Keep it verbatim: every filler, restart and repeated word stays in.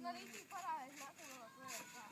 Una ley para es más que no lo puede estar.